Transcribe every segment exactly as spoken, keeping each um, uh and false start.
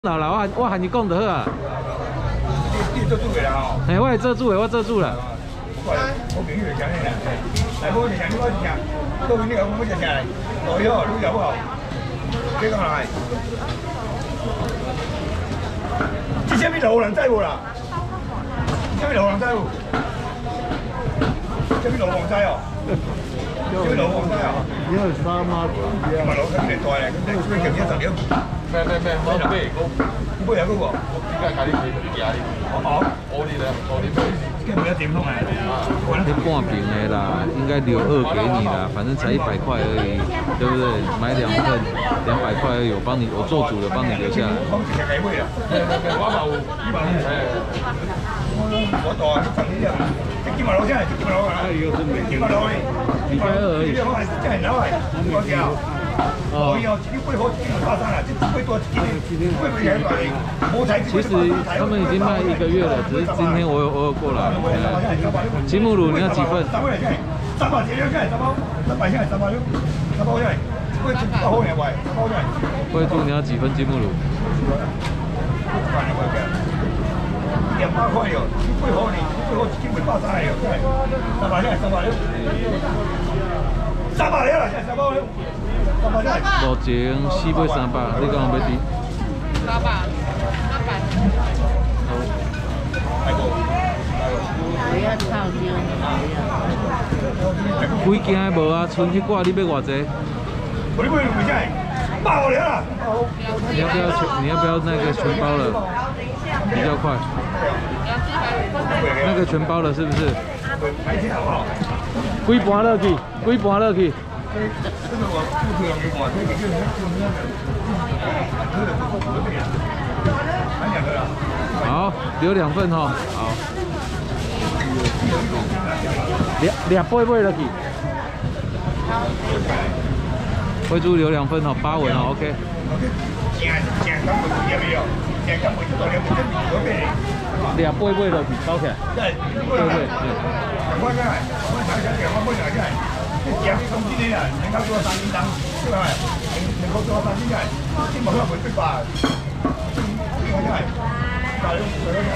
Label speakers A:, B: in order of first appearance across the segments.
A: 啦啦，我我喊你讲就好啊。
B: 你你做主的啦吼。
A: 嘿，我会做主的，我做主啦。
B: 我我朋友就讲你啦，来我就讲你我就讲，到时你讲我就讲来，老友你好不好？这个来，这什么路人知无啦？什么路人知无？什么路人知哦？什么路人知哦？
C: 你係三孖幾啊？
B: 唔係老細嚟代嚟，咁你做咩咁一十秒？
D: 咩咩咩，我咩嗰
B: 冇有嗰個。
D: 點解介啲企啲嘢？
B: 哦，
D: 我啲咧，我啲咩？
B: 跟冇一點通啊！
A: 你半瓶的啦，应该留二给你啦，反正才一百块而已，对不对？买两份，两百块而已，我帮你，我做主的帮你留下来。
B: 我直情係會啊！
D: 我就呢個誒，
B: 我代十年啊！即幾萬攞真係，即幾萬攞啊！幾萬攞你？
A: 禮拜二而已。
B: 可能真係攞嚟，我知啊！哦，以後自己杯好，自己發生啦，即杯多自己，杯杯嘢嚟，冇睇。
A: 其實他們已經賣一個月了，只是今天我有我有過來。吉姆魯你要幾份？
B: 三百真係，三百幾兩真係，三百，三百真係，三百兩，三百真係，杯真係好嘢喂，好真係。
A: 貴豬你要幾份吉姆魯？
B: 兩百塊喲，杯好你，杯好自己會發生嚟喲，真係，三百真係，三百兩，三百兩啦，真係三百兩。
A: 目前四百三百，你講要滴？
E: 三百，三百。
A: 好。
E: 不要炒椒，
A: 幾件的無啊，剩迄掛你要偌濟？
B: 我你買唔真係爆了啦！
A: 你要不要全？你要不要那個全包了？比較快。那個全包了是不是？幾盤落去？幾盤落去？好，留兩份哈。好。兩兩杯杯落去。貴豬留兩份哈，八文哈 ，OK。兩杯杯落去，收起來。對對對。食咁啲咧啊，你搞咗三點燈，即係你搞咗三點真係，啲冇得回逼吧？呢個真係，大佬，大佬真係，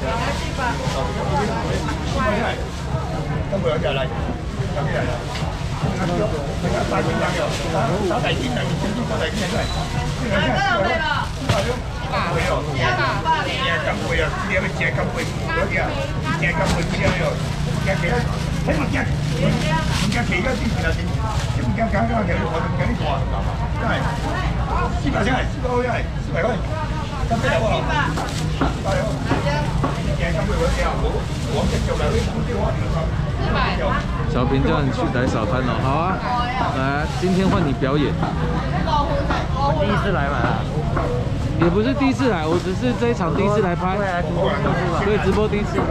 A: 真係，今個有隻嚟，有啲嚟啦，大點燈又，打大點燈，打大點燈真係，呢個真係，大佬，大佬，一百，一百倍啊，呢個隻咁倍，嗰啲啊，隻咁倍啲啊又，隻幾多？睇物隻。唔驚期間之前啊，點唔驚揀㗎？其實我哋唔驚呢個啊，真係四百真係，四百真係，四百蚊，咁邊有喎？四百有，贏咁佢嗰啲啊，我我直做嚟，呢啲我點小平叫你去來掃攤哦，好啊，來，今天換你表演。
C: 我第一次來嘛，
A: 也不是第一次來，我只是這一場第一次來拍，所以直播第一次。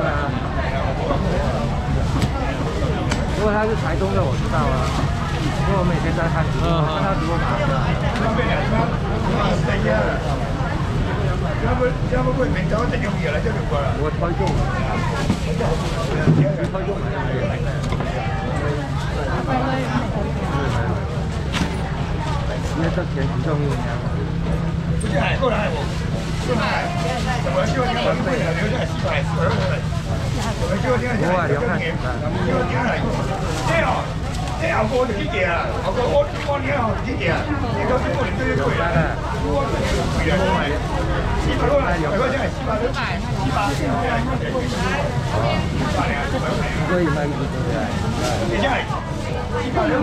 C: 如果他是台中的，我知道啊，因为我每天在看直播，看他直播马上。我推中，推中因為得錢唔重要。
B: 不是係，過來我，過來，我希望你揾貴啊，你真係四百，四百蚊。我希望你係我係兩萬，希望你係，即係哦，即係後個就幾件啊，後個我我呢後幾件啊，你講幾個年都要貴啦，我貴啊，四百蚊，兩個真係四百蚊，四百，四百零啊，四百蚊，
C: 所以賣唔出去啊，
B: 你真係四百兩，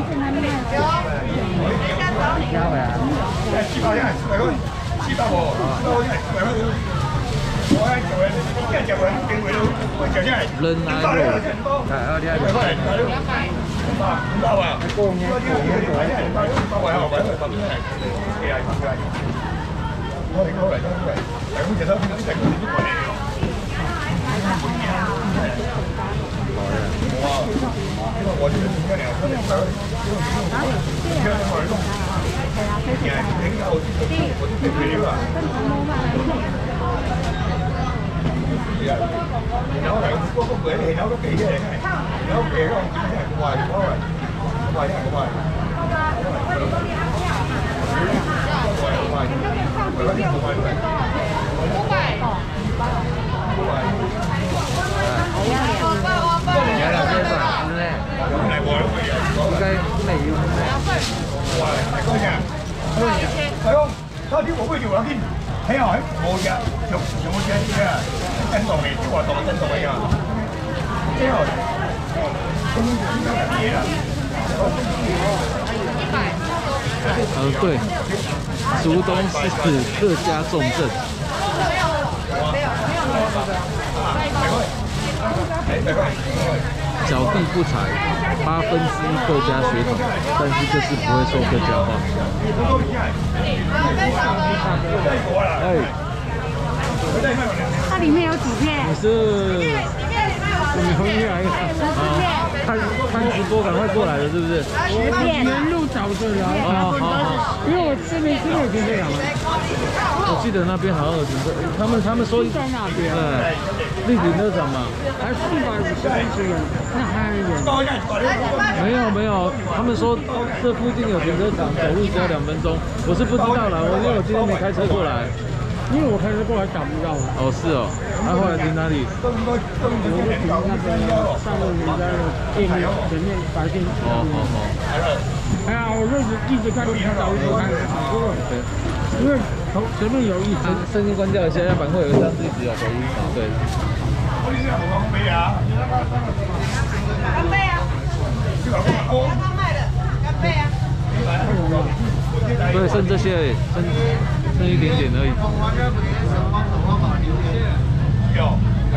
C: 交啊，
B: 四百真係四百蚊，四百喎，四百真係四百蚊。我喺做嘅，一日就揾幾回咯，就真係。
A: 人挨肉。
C: 係啊，啲啊，
B: 五百，五百，五百啊！高嘅，高嘅，五百真係五百，五百位啊，位位咁真係，幾廿幾廿。我哋過嚟都係，係好似收邊啲成嗰啲過嚟咯。哇！因為我呢個點解嚟啊？我哋唔係，因為我哋弄，係啊，你而家我啲我啲肥料啊。然後係嗰個佢係有個幾嘅，有個幾嗰個真係咁壞，咁壞，咁壞真係咁壞。咁壞，咁壞，咁壞，咁壞。
A: 睇下冇嘅，有有冇嘅啲啊？震動嚟，即係話當震動嚟㗎。之後，中間係嘢啦。
C: 呃，对，竹东是客家重镇。小弟不才，八分之一客家血统，但是就是不会说客家话。哎，
F: 它里面有几片？
C: 你是？我们从越来越啊，看看直播赶快过来了，是不是？
F: 十片。原路找着了。
C: 哦，好好。
F: 因为我这边这边有停车场吗？
C: 我记得那边好像有停车，他们他们说
F: 在那边。
C: 对，立停车场嘛。
F: 还四百五十公尺远，那还很远。
C: 没有没有，他们说这附近有停车场，走路只要两分钟。我是不知道啦，我因为我今天没开车过来。
F: 因为我开车过来找不到。
C: 哦，是哦。那、啊、后来停哪里？
F: 我就停那个上面人家的店面前面白天。
C: 哦哦哦。
F: 哎呀，我认识一直看，一直找，一直看，因为从前面有一
C: 声声音关掉一下，要不然会有一张自己有回音。对。
A: 干杯啊！干杯啊！他卖的，干杯啊！
C: 对，剩这些而已，剩剩一点点而已。
A: 有。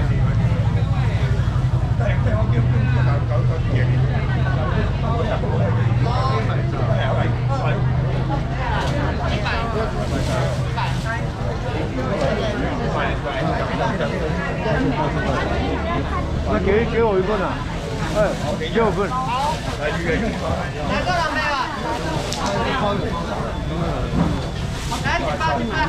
B: 那给给我一份啊！哎，给我份。
E: 哪个了没有？来，几包几包？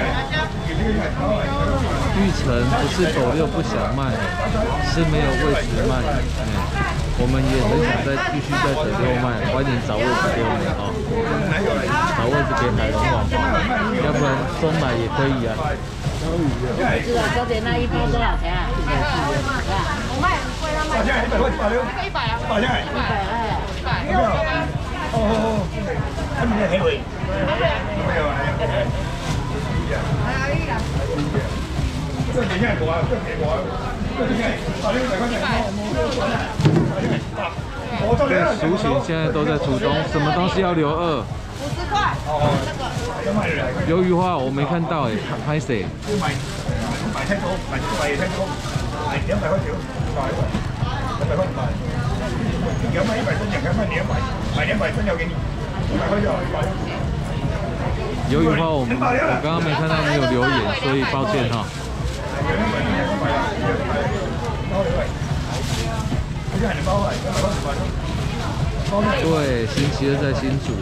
C: 玉成不是狗六不想卖，是没有位置卖。嗯，我们也很想再继续在北六卖，欢迎找位置给我们哦。找位置给海龙网吧，要不然中买也可以啊。
E: 知道小姐那一包多少钱啊？我卖很贵，他卖一百块，一百啊，
A: 一百块，
E: 一百哎，一百。
A: 哦哦哦，他们黑尾，没有啊。这等一下给我，这给我，这等一下，打六百块钱。
C: 对，苏醒现在都在主东，什么东西要留二？
E: 五十块。哦，这个。
C: 鱿鱼花我没看到哎，拍谁？
A: 买买太多，买买太多，买两百块钱，两百块，两百块买。两百一百分两块，卖两百，买两百分要给你，一百块就好，一百。
C: 鱿鱼花我们我刚刚没看到你有留言，所以抱歉哈。对，星期二在新竹。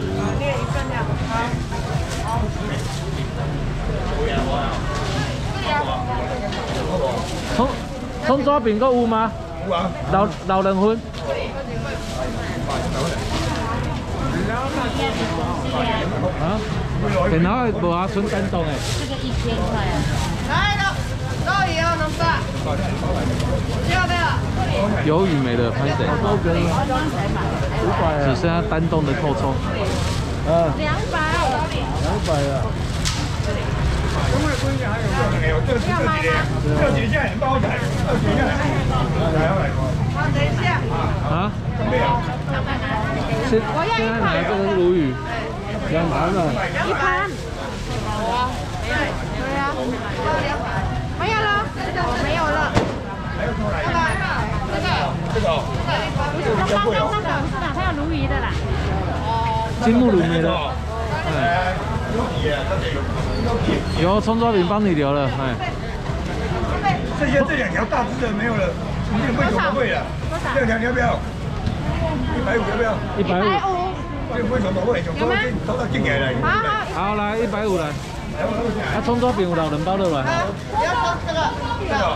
C: 葱葱抓饼够有吗？
A: 有啊。
C: 老老人荤。啊？然后无啊，纯感动诶。
E: 这个一千块啊。来了，肉也要能办。要不要？
C: 鱿鱼没了，拍谁？
F: 五百
C: 只剩下单栋的扣葱。
F: 啊，
E: 两百。
F: 两百啊。
A: 这个要买吗？这几件包起来，这几件。来来来。等一下。
C: 啊？现现在拿这个是鲈鱼，两盘了。
F: 一盘。
E: 好啊，没有。对啊，两百。没有了，没有了。这个，这个，
A: 这个，
F: 不是，刚刚那个是哪？它有鲈鱼的啦。
E: 哦。
C: 金目鲈没了。哎。有葱抓饼帮你留了，哎。
A: 这些这两条大只的没有了，你有没有什么贵的？这两条你要不要？一百五要不要？
C: 一百五。
A: 这为什么会？有吗？偷到进来了。
C: 好，好来一百五来。啊，葱抓饼有老人包的吧？
E: 不要说这个，这个，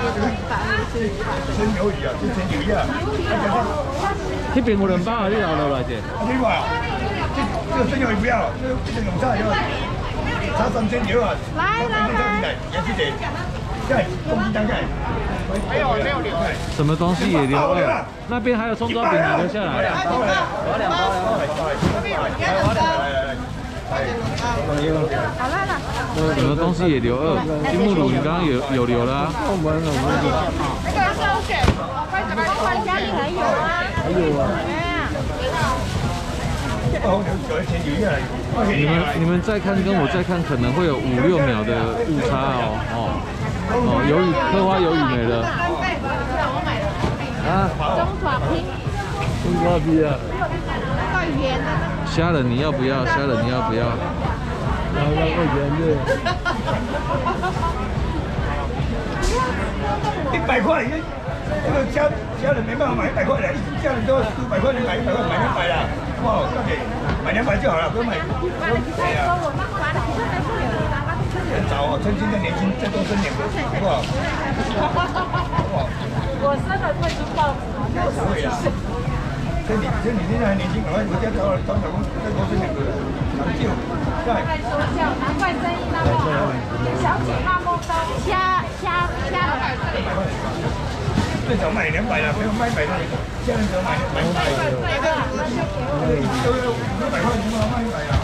A: 生鱿鱼啊，是生鱿鱼啊。
C: 这边有人包还是老的来着？
A: 这个，这这个生鱿鱼不要，这这龙虾要，差三千九啊。来来来，也是这，对，公斤大概。没有没有留。
C: 什么东西也留了？那边还有葱抓饼，你留下来。
A: 我两包，我两包，两包。来来来，
E: 好了啦。
C: 什么东西也留二？金木乳你刚刚有有留啦、啊。
E: 那个是我选，光环家里还有啊。还有啊。
C: 你们你们再看跟我再看可能会有五六秒的误差哦哦哦，鱿鱼刻花鱿鱼没了。啊。
E: 中爪皮。
C: 中爪皮啊。
E: 那个圆的。
C: 虾仁你要不要？虾仁你要不要？
F: 然后那个圆的。
B: 一百块，这个家家人没办法买一百块的，一家人都五百块，你买一百块买两百啦，好不好？大姐，买两百就好了，不用买。对呀。很早哦，趁现在年轻，再多生点，好不好？好不好？
E: 我生了会出报纸。
B: 不会啦。趁你趁你现在还年轻，赶快回家找找老公，再多生两个，长久。对。
E: 说笑，难怪生意那么好。小姐那么高，虾虾虾的。
B: 最少买两百了，没有卖百的，现在只有买买百的。对，都要五百块钱嘛，卖一百了。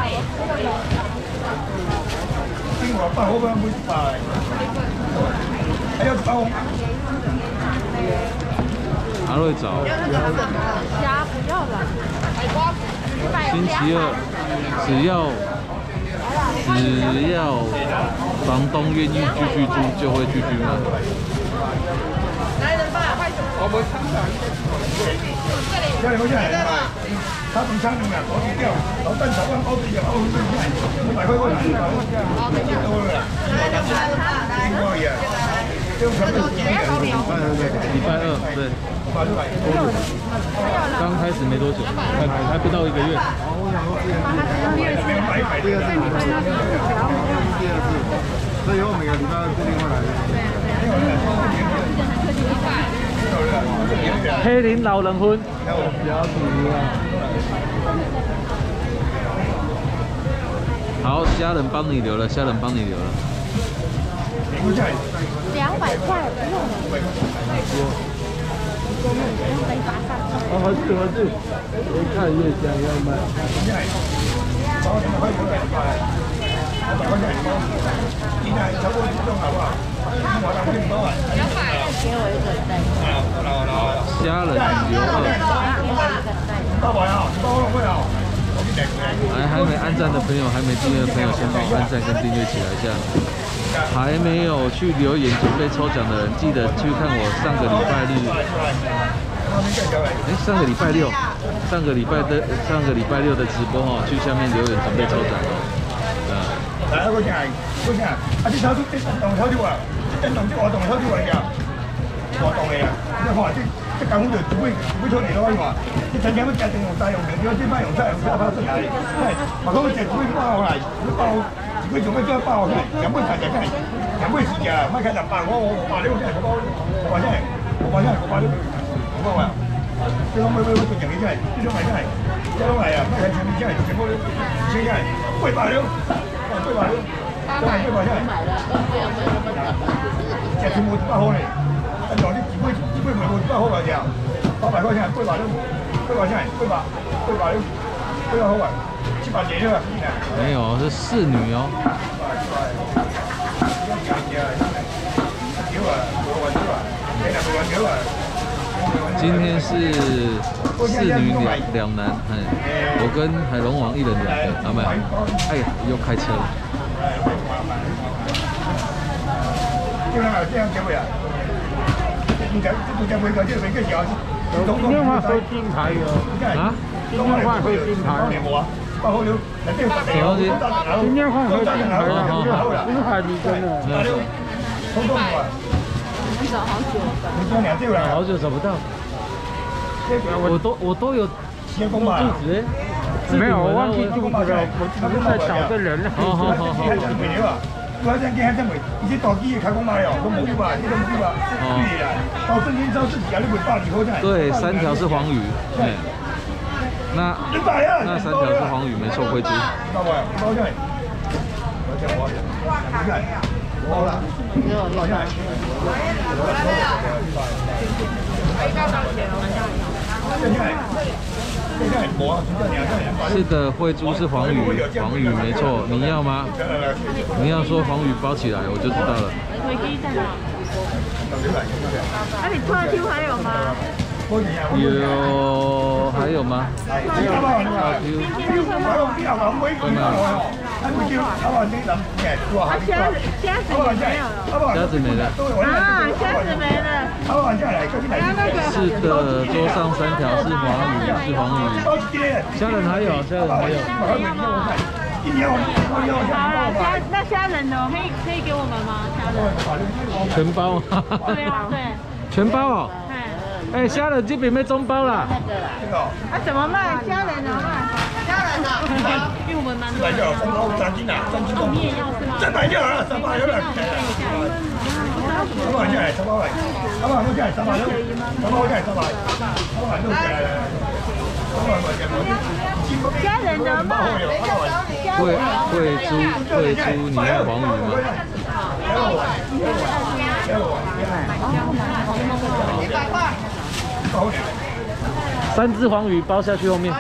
B: 今晚八号半没百，还要包。
C: 阿瑞找。
E: 虾不要了。
C: 星期二，只要只要房东愿意继续租，就会继续卖。
E: 来人吧，快走！
B: 我们厂长，家里我现在买，他从厂里面包起掉，然后蛋炒饭包起掉，包回去卖，五百块过来，好，等一下多了，一块一，这种全部是
C: 礼拜二，对，刚开始没多久，还还不到一个月。
F: 所以我每个礼拜二固定会来的。
C: 黑林老人婚，好，虾仁帮你留了，虾仁帮你留了。
E: 两百块不用了。
F: 啊，好吃好吃，越看越想要买。
B: 两百块钱一包，现在超过这种好不好？我两百多啊。两百。给我一个袋。好，好，好。
C: 虾仁留二。
B: 八百啊，八百块啊。
C: 来，还没按赞的朋友，还没订阅的朋友，先帮我按赞跟订阅起来一下。还没有去留言准备抽奖的人，记得去看我上个礼拜日。哎，上个礼拜六，上个礼拜的上个礼拜六的直播哈，去下面留言准备抽奖。啊。
B: 来，我讲，我讲，啊，你炒出这动炒出啊，这动这活动炒出来呀，活动的啊，你看这这功夫就一尾一尾炒地落去嘛，这曾经要加定用大用两条，这摆用菜用菜拍出来，哎，嘛讲要食一尾包来，一包一尾就要做包来，两尾大只个，两尾是只，莫开十八，我我八六只个包，我八只，我八只我八六，我讲啊，这种买买买做两个只，这种买只，这种来啊，莫开前面只，全部先只，八百六。八百六，八百六，八百六，买了，这全部一百块嘞，啊，像你一尾一尾卖无一百块来着，八百块钱，八百六，八百钱，八百，八百六，八百块，七百几了，
C: 没有，是侍女哦。今天是四女两两男，哎，我跟海龙王一人两个，阿妹，哎呀，又开车了。
B: 这样这样结尾啊？你讲这家每个这每个小时，
F: 今天话会金牌哦。
C: 啊？
F: 今天话会金牌。
B: 八号六，来这个什么东西？
F: 今天话会金牌了，金牌你真的。
B: 八六，通通过。
E: 找好久。
B: 你讲两对了。
C: 好久找不到。我都我都有
B: 住
C: 址，
F: 没有，我忘记住址了，我们在找个人。
C: 好好好好。
B: 我这几下这么，以前大机的开工买了，都冇去吧，这都冇去吧。对呀，到正经超市啊，你会大礼好在。
C: 对，三条是黄鱼，对。那那三条是黄鱼，没错，会猪。
B: 八百，包在。我讲我，你看，好了，包在。一百多钱哦。
C: 是的，慧珠是黄鱼，黄鱼没错。你要吗？你要说黄鱼包起来，我就知道了。
E: 飞机在哪？啊，你特 Q 还有吗？
C: 有，还有吗？特 Q。
E: 啊，虾子虾子也没有了。
C: 虾子没了。
E: 啊，虾子没了。啊，那个。
C: 是的，桌上三条是黄鱼，是黄鱼。虾仁还有，虾仁还有。
E: 好了，虾那虾仁呢？可以可以给我们吗？虾仁。
C: 全包。
E: 对啊，对。
C: 全包哦。哎，虾仁这边没中包啦。
E: 啊，怎么卖？虾仁怎么卖？虾仁呢？因为我们蛮多。
A: 三包三斤啊，三斤多。
E: 你也要是吗？
A: 三百六啊，三百六了。三百下来，三百来，三百六下来，三百六，三百下来，三百，三百六下来了。
E: 虾仁怎么卖？
C: 慧慧珠慧珠，你要黄鱼吗？
E: 一百块。
C: 三只黄鱼包下去后面。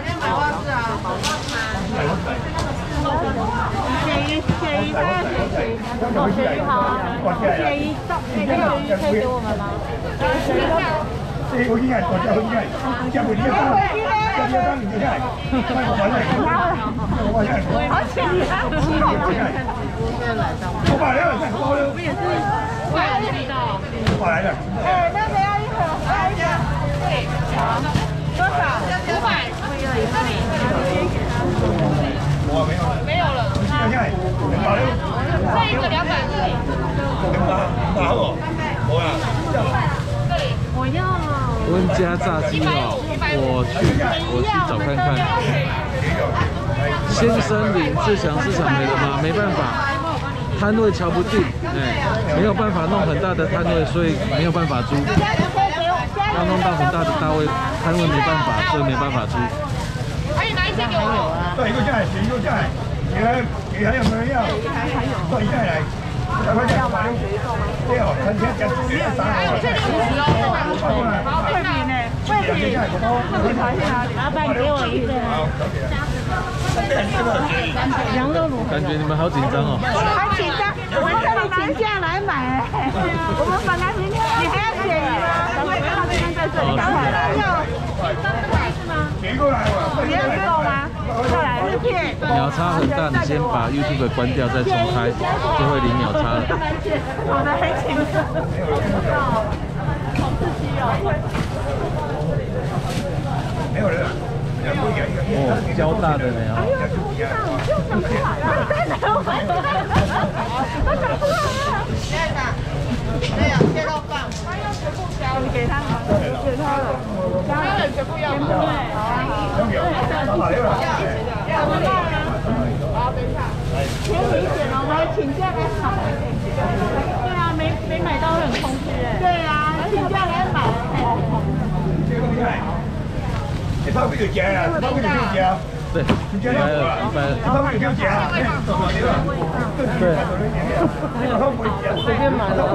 E: 鳕鱼，鳕鱼，它要鳕鱼。哦，鳕鱼好啊。鳕鱼，那个鳕鱼可以给我们吗？鳕鱼。
A: 这个应该大家应该，加不加？加不加？你就来。
E: 好险啊！
A: 五百六，五百六。
E: 我们也是，我也是知道。
A: 五百了。
E: 哎，那个要一盒，要一个。多少？五百。这里。
A: 我没有了。没有了。现在两百六。
E: 这一个两百这里。
A: 两百，两百好不？我呀。
E: 这里。我要了。
C: 温家炸鸡哦，我去，我去找看看。先生领自强市场没了吗？没办法，摊位瞧不定，哎，没有办法弄很大的摊位，所以没有办法租。要弄到很大的大位摊位没办法，所以没办法租。
E: 可以拿一些给我。
A: 对，一个下来，一个下来，你还你还有没有要？对，下来。两块钱，对哦，三千加十三。还有这里五十哦，好，贵宾呢？贵宾，老板给我一个。羊肉卤。
C: 感觉你们好紧张哦。
E: 好紧张，我们这里请假来买。我们本来明天你还要鳕鱼吗？咱们刚好今天在这里，赶快来。要是吗？你要给我吗？再来日片。
C: 秒差很大，你先把 YouTube 关掉再重开，就会零秒差了。
E: 好的，很紧张。好刺激哦！
A: 没有人。
C: 哦，交大的呢啊！
E: 又想出来了，再来我买了，我想出来了。现在呢？对呀，蟹肉饭。他要全部交，你给他吗？给他了。家人全部要吗？对，好啊好。怎么办呢？好，等一下。先理解了，我们请假来买。对啊，没没买到很空虚哎。对啊，请假来买。
A: 你泡杯就加啊，泡杯就加。
C: 对，一百二，一百二。
A: 泡杯就加。
C: 对。
A: 随便买了，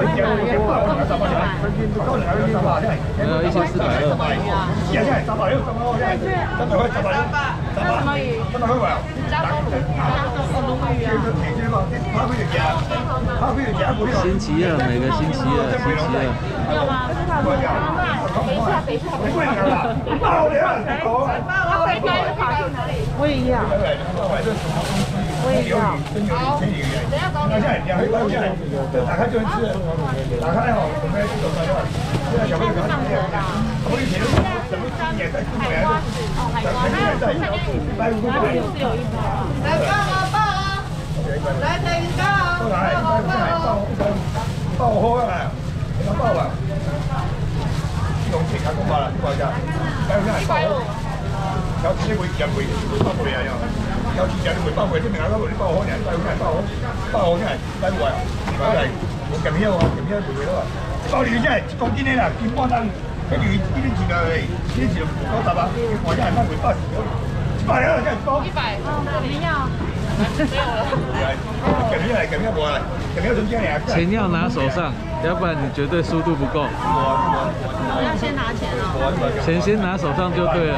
C: 没有一千四百二。
A: 现在三百六，三百六，三百块，三百六，三百。什么鱼？三百块啊？加多卤，加多卤鱼啊。泡杯就加，泡杯就加。
C: 星期二，每个星期二，星期二。
E: 有吗？不是他说等一下，等一下。
A: 爆了！
E: 我回家跑去哪里？我也要。我也要。好。等下找你。
A: 下来，两回关下来，打开就能吃。打开好，准备走了。现在小朋友上学了。我以前什么也在出来。
E: 哦，海关。还有在百五块。是有一包。来报啊报啊！来等一下啊！
A: 报来，报报报好啊！你报啊！用钱还讲话啦，报价。一百五。有錢你會入會包回嚟啊！有錢人你會包回，啲名額嗰啲包好人，包好人包好，包好真係包回啊！如果係冇咁樣啊，咁樣回咯啊！包你真係講堅啲啦，見幫單，跟住呢啲錢啊，呢啲錢九十啊，我真係包回八十，一百啊真係多。
E: 一百，我要。
C: 钱要拿手上，要不然你绝对速度不够。
E: 我要先拿钱哦。
C: 钱先拿手上就对了。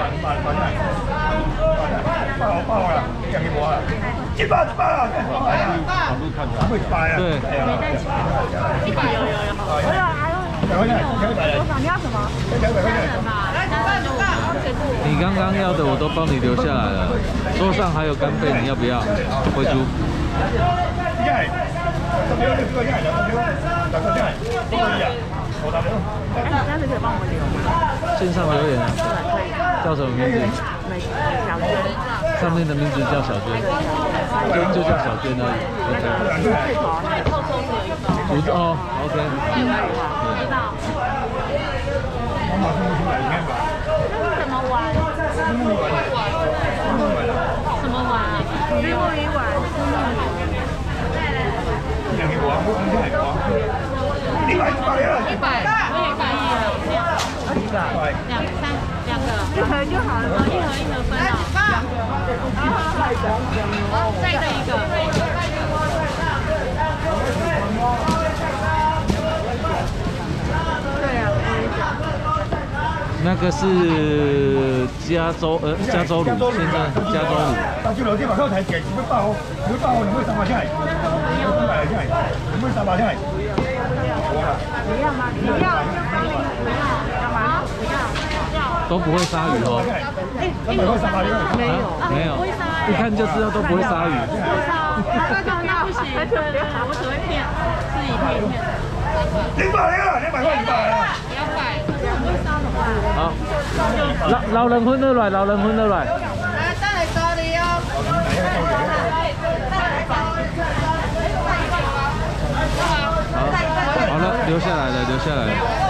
A: 一百一百啊！
C: 对。
E: 一百有有有。我有还有。多少？你要什么？两百块钱吧。来，九百九百。
C: 你刚刚要的我都帮你留下来了，桌上还有干贝，你要不要？慧珠。
E: 哎，你这样子可以帮我留吗？
C: 线上留言啊。
E: 可以。
C: 叫什么名字？
E: 美小娟。
C: 上面的名字叫小娟，就就叫小娟而已。竹子哦 ，OK。
E: 知道。什么碗？什么碗？石墨鱼碗。
A: 一百一百了，
E: 一百，我也可以了，两三两个，一盒就好了，一盒一盒分了。好，再这一个。对啊，
C: 那个是加州呃加州卤，现在加州卤。
A: 到酒楼这把靠台钱，你会八号，你会八号，你会三八下来，你会三百下来，你会三八下来。
E: 不要吗？不要，就帮你不要，干嘛？不要，要。
C: 都不会杀鱼哦。
E: 哎，没有杀鱼，没有，
C: 没有，一看就知道都不会杀鱼。
E: 那个那不行，我只会片，自己片片。
A: 两百了，两百块，两百了。
E: 两百，不会杀怎么办？
C: 好，老老人分得来，老人分得来。
E: 来，再来找你哦。
C: 好，好了，留下来了，留下来了。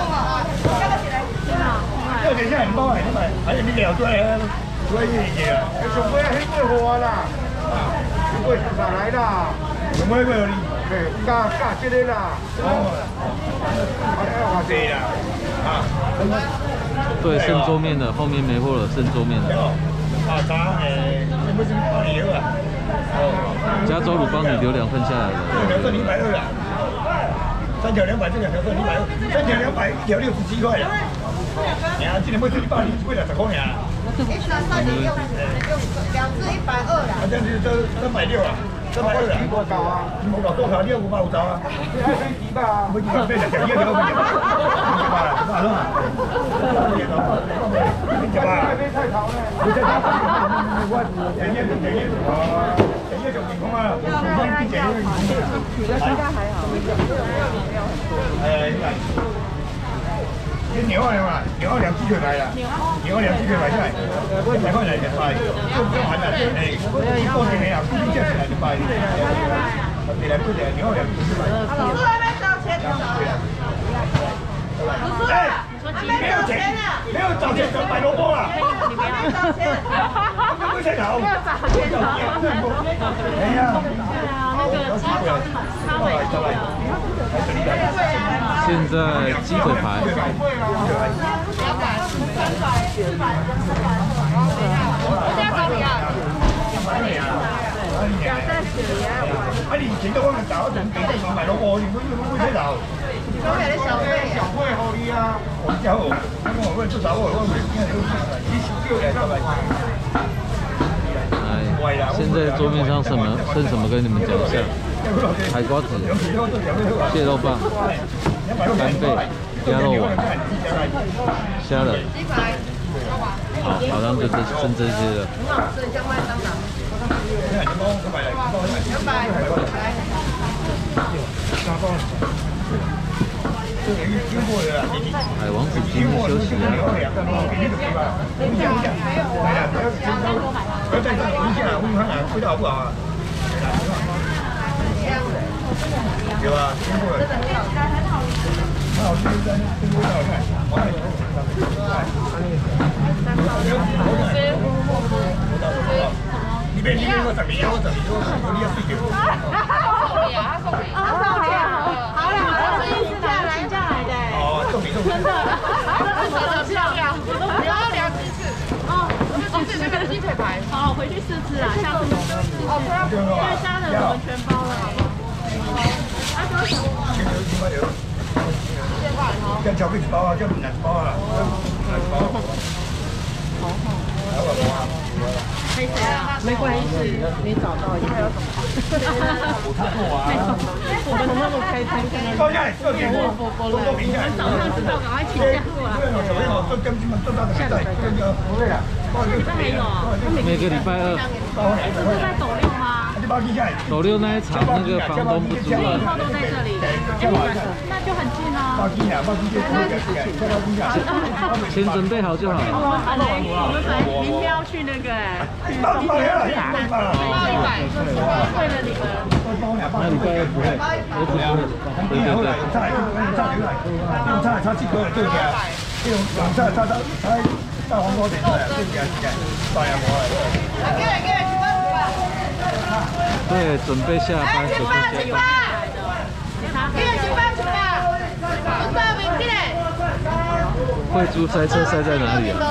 A: 要等一下，你帮我买，你买，还有你两对，多一点啊。上尾还几货啦？啊，上尾上来啦。上尾几号哩？嘿，加加这个啦。哦，还要花钱啦。啊。
C: 对，剩桌面的，后面没货了，剩桌面的。
A: 啊，啥？诶，什么什么帮你留啊？哦。
C: 加州卤帮你留两份下来了。
A: 两份一百二啦。三条两百，这两条份一百二，三条两百，一条六十七块啦。你啊，今年不是一百零几块了，十块呀。一三三零六，两只一百二啦。啊，这样子都三百六啊，三百二啦。多高啊？多高？多高？你要五百五十啊？你还升级吧？没几百倍的，两亿都不行。几百了？几百了？几百了？还没菜炒呢。你在哪？我前夜前夜啊，前夜就健康啊，健康比前夜。现在还好。哎，牛啊牛啊，牛啊两鸡腿来了，牛啊两鸡腿买下来，一百块来两百，不不含了，哎，一包钱没有，固定价钱来两百，你来不点牛啊两鸡腿买。老师还没找钱找哎，没有钱没有找钱就买萝卜了。你没有找钱，不想找。没有找钱找萝卜。哎呀，对啊，那个鸡腿超美味的。
C: 现在鸡腿排。
E: 两百，三百，四百，四百。这样高不要？
A: 啊！你以前都可能找一陣地方買萝卜，你會會睇頭。小妹你小妹，小妹好啲啊！我之後，咁我會出手喎，我會點解都啲小標嚟㗎嘛？
C: 哎，現在桌面上什麼剩什麼跟你們講一下，海瓜子、蟹肉棒、干貝、鴨肉丸、蝦仁。好，好像就这剩这些了。很好吃，像麦当劳。两百。海王子今天休息了。
A: 有啊，经过了。很好吃，真的，经过好看。你别你别我十米啊，我十米，我我你要睡觉。送礼啊，送礼啊，送礼啊！好了，我是请假来请假来的。哦，送礼送礼。真的，真的漂亮，我要量鸡翅。哦，鸡翅这个鸡腿排。好，回去试吃啊，下次。
E: 哦，对啊，因为虾仁我们全包了，好不好？啊，多少？
A: 叫巧克力包啊，叫奶包啊，奶包。好好。
E: 没关系，你找到一个。
A: 我看过啊。
E: 我们那么开心，
A: 高下来，这点我我都明显。
E: 早上知道，赶快请假过来。
A: 对，小朋友都跟他们做到的现在，这个不会了。
E: 礼拜没有，
C: 每个礼拜二。
E: 是在斗六吗？
C: 斗六那一场那个房东不租了。
E: 以后都在这里，那就很近哦。
C: 钱准备好就好。
E: 我们本来明天要去那个哎，包一百，为了你们。
C: 那礼拜二不会，我只会。对对对。
A: 菜菜牛奶，用菜炒鸡腿对不对？这种用菜炒炒炒大黄瓜点出来，对不对？大洋锅来。给给给，吃饭吃饭。
C: 对，准备下班，准备下班。
E: 给吃饭吃饭，我到明天。
C: 慧珠塞车塞在哪里啊？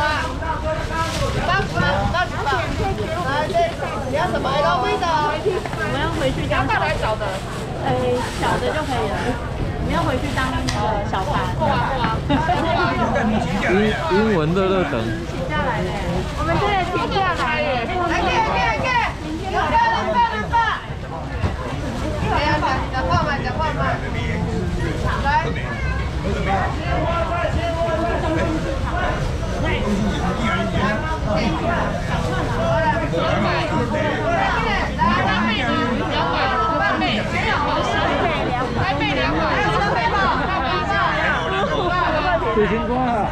E: 你要什么 L V 的？我们要回去当大来小的，呃，小的就可以了。你要回去当那个小盘。
C: 英英文乐乐等。
E: 请假来嘞，我们这里请假来耶。来给给给，有饭有饭有饭。哎呀，讲讲话嘛，讲话嘛。来。
C: 水晶瓜啊！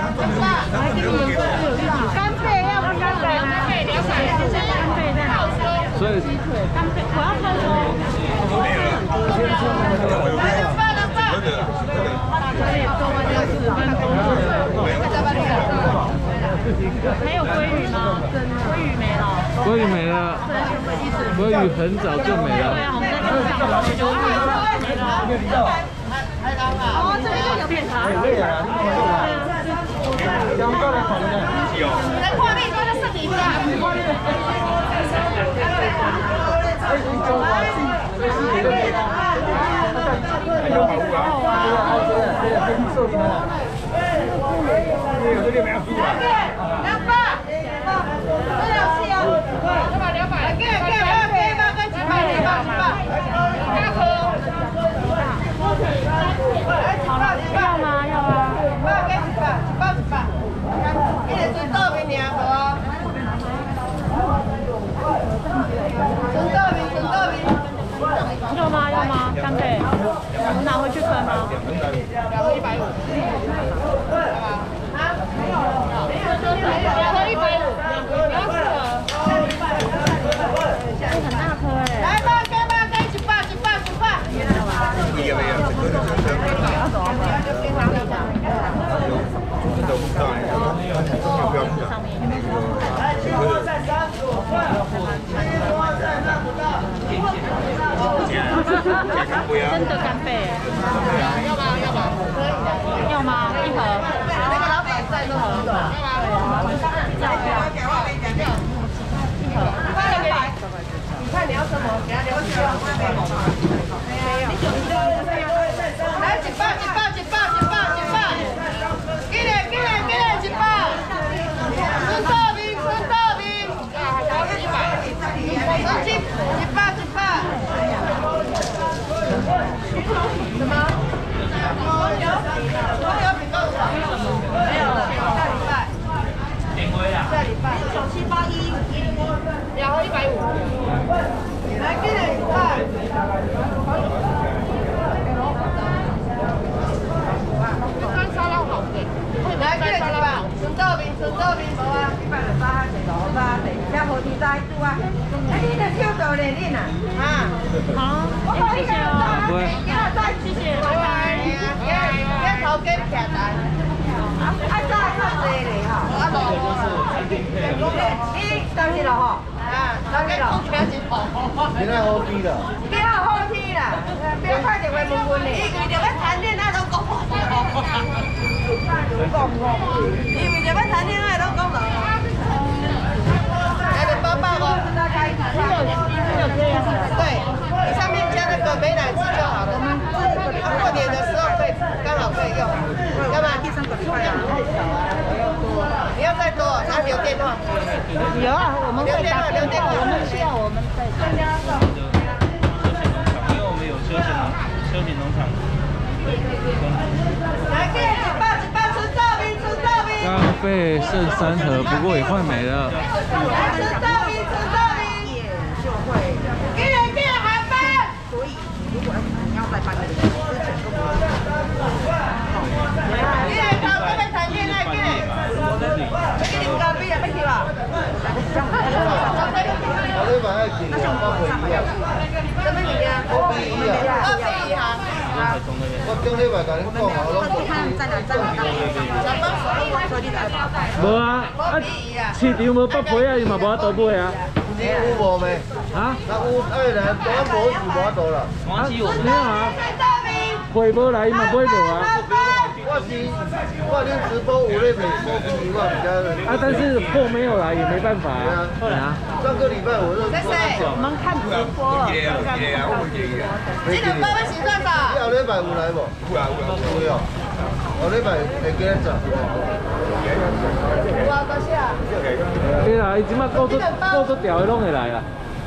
E: 干贝要不干贝？干贝两百，干贝在哪？
C: 所以
E: 鸡腿，干贝我要看说。还有鲑鱼吗？鲑鱼没了。
C: 鲑鱼没了。鲑鱼很早就没了。
E: 对啊，我们在路上就没了。哦，这边就有变茶。来画面说就剩你一下。两百，多少钱啊？两百两百，给给两百八跟几百两百几百，大颗。好了，要吗？要吗？八跟几百，几百几百，一人是豆饼两盒哦。纯豆饼，纯豆饼。要吗？要吗？干贝，我们拿回去分吗？两盒一百五。啊？没有，没有，两盒一百五，两盒四盒。很大颗哎。来吧，给吧，给一百，一百，一百。没有没有，这个这个这个。
A: 都不大，就不要不讲。
E: 真的干贝，要吗？要吗？要吗？一盒。那个老板在一盒。要吗？要要。一盒。两百。你看你要什么？给他留起来。没有。来，一百，一百，一百，一百，一百。给嘞，给嘞，给嘞，一百。纯豆饼，纯豆饼。啊，还有一百。生鸡，一百，一百。什么？黄油？黄油饼多少？没有，下礼拜。下礼拜。九七八一五一零。两盒一百五。来，给嘞，一百。干沙拉好贵。来，给嘞，一百。纯豆饼，纯豆饼无啊？一百六八，一百八，一好天在煮啊。哎，你在跳豆嘞，你呐？啊。好，谢谢哦。
C: 不会。
E: 谢谢，拜拜。一头鸡片来。啊，啊，再看这里哈。啊，无。你当时了吼？啊，当时了。
A: 现在 O K 了。
E: 你好好听啦，不要快点问问问你。伊为着要谈恋爱都讲讲讲，伊为着要谈恋爱都讲讲。还得包包不？你有你有不要再多，他留电话。有啊，我们会打留电话，我们需要我们在参加到。
G: 因为我们有休闲农休闲农场。
E: 来，给你报纸报出照片，出照片。
C: 刚被剩三盒，不过也快没了。
E: 出照片，出照片。就会。给人给人还搬。所以，如果你要再搬的，之前都不会。给人搞这边谈恋爱，给人。给你搞毕业没去吧？
B: 我呢摆喺前面北回醫啊，
E: 什么鱼啊？
B: 北回醫啊，
E: 二十一哈。
B: 我頂禮拜同你講啊，我攏冇
C: 無啊，啊，市場無北皮啊，伊嘛無法度買啊。
B: 你有無咩？
C: 啊？
B: 那有哎人，我無是無法度啦。
C: 啊，沒有啊。貨無來，伊嘛買無啊。
B: 我是我恁直播有咧賣毛皮，我唔知。
C: 啊，但是貨沒有來也沒辦法啊。
B: 對啊。上個禮拜我就。
E: 我們看直播。
A: 一個啊，一個啊，我一個啊。
E: 你兩百蚊洗算吧。
B: 你後禮拜有來無？
A: 有啊有啊
B: 有哦。後禮拜會記得做。
E: 有啊，多謝啊。
C: 對啦，伊即馬顧做顧做調的攏會來啦。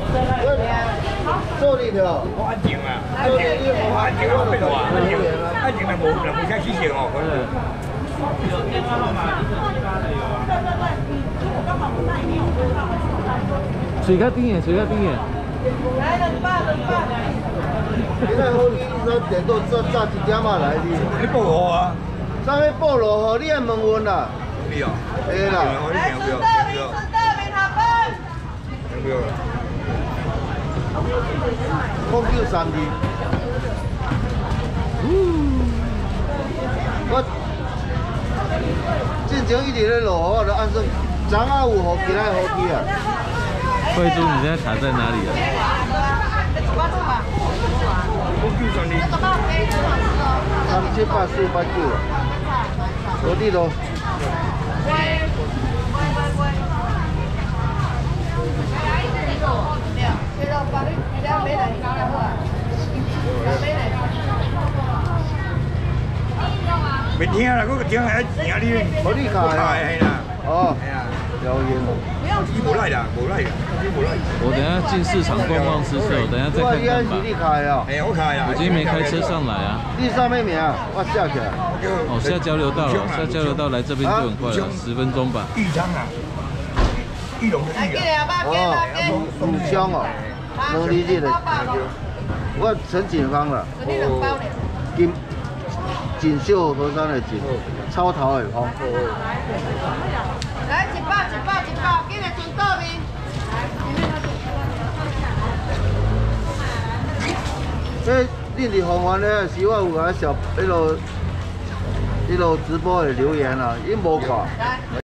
B: 做你條。
A: 我安靜啊，安靜，我安靜啊，我變話安靜，安靜就冇就冇啥事情哦。
G: 有電話號碼，你可以發的有啊。
C: 水較甜誒，水較甜誒。
E: 來兩百，兩百。
B: 你睇好你說電到炸炸一點啊來你。
A: 你報我啊？
B: 上面報落河，你係問阮啦。
A: 沒有。
B: 係啦。
E: 來，出道名，出道名，下班。
A: 沒有了。
B: 講叫三字。我之前一直咧落雨，我就按算昨下有雨，今仔雨去啊。
C: 慧珠，你現在卡在哪裡啊？
B: 三七八四八九啊，我啲咯。
A: 未聽啦，嗰個聽係聽你。
B: 我呢卡
A: 係啦。
B: 哦。
A: 係啊。
B: 有煙啊。
A: 你冇來啦，冇來啦，你冇來。
C: 我等下進市場逛逛吃吃，我等下再看看吧。
B: 你卡啊？
A: 係我開啊。
C: 我今天沒開車上來啊。
B: 你上咩名啊？我下去啊。
C: 哦，下交流道了，下交流道來這邊就很快了，十分鐘吧。
A: 豫章啊。豫龍的豫啊。
B: 哦，五香哦，兩厘米的。我陳錦芳啦。金錦繡河山的錦，草頭的芳。
E: 來一包一包一包，今日全到面。
B: 誒，恁佇鳳凰咧時，我有甲小迄落迄落直播的留言啊，伊無看。